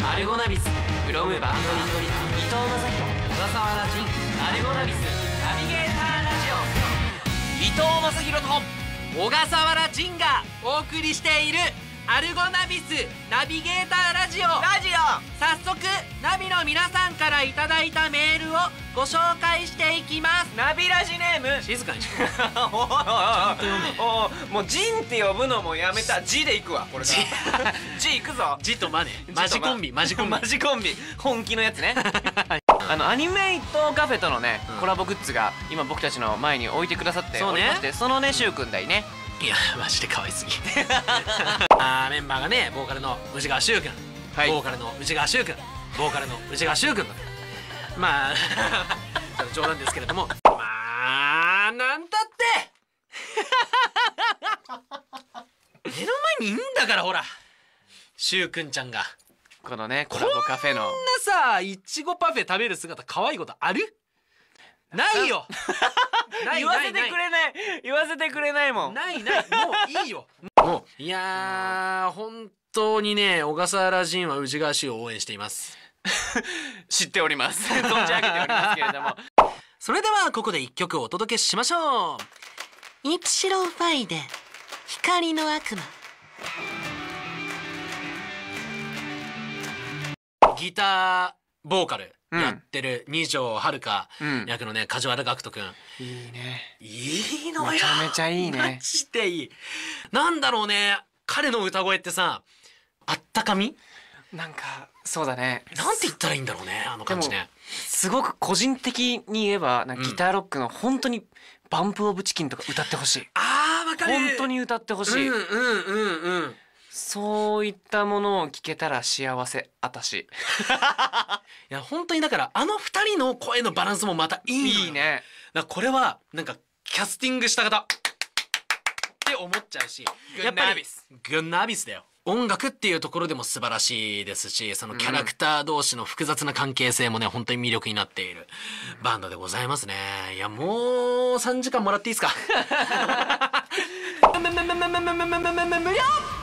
アルゴナビスフロムバンドリトリ伊藤正宏小笠原仁アルゴナビスナビゲーターラジオ伊藤正宏と小笠原仁がお送りしているアルゴナビスナビゲーターラジオ早速ナビの皆さんからいただいたメールをご紹介していきます。 ナビラジネーム静かにしろ。 もうジンって呼ぶのもやめた。ジでいくわこれからジいくぞ。 ジとマねマジコンビマジコンビマジコンビ本気のやつねアニメイトカフェとのねコラボグッズが今僕たちの前に置いてくださっておりまして、そのねしゅうくんだいね。 いやマジで可愛すぎメンバーがねボーカルの宇治川柊君、ボーカルの宇治川柊君、ボーカルの宇治川柊君、まあ冗談ですけれども、まあなんたって目の前にいんだからほら柊君ちゃんがこのねコラボカフェのこんなさいちごパフェ食べる姿可愛いことある？ないよ言わせてくれない言わせてくれないもん。 ないもういいよもう。いやー本当にね小笠原仁は宇治川氏を応援しています知っております存じ上げておりますけれどもそれではここで一曲お届けしましょう。イプシロンファイで光の悪魔。ギターボーカルやってる二条遥役のね梶原岳人くん、 いいね。 いいのよ。 めちゃめちゃいいね。 マジでいい。なんだろうね彼の歌声ってさあったかみなんかそうだね。 なんて言ったらいいんだろうねあの感じね。 すごく個人的に言えばなんかギターロックの本当にバンプオブチキンとか歌ってほしい。 あーわかる。 本当に歌ってほしい。そういったものを聞けたら幸せあたしいや本当にだからあの二人の声のバランスもまたいいのよ。 いいね。 だからこれはなんかキャスティングした方って思っちゃうし、やっぱりグンナービスだよ。音楽っていうところでも素晴らしいですし、そのキャラクター同士の複雑な関係性もね本当に魅力になっているバンドでございますね。いやもう3時間もらっていいですか無料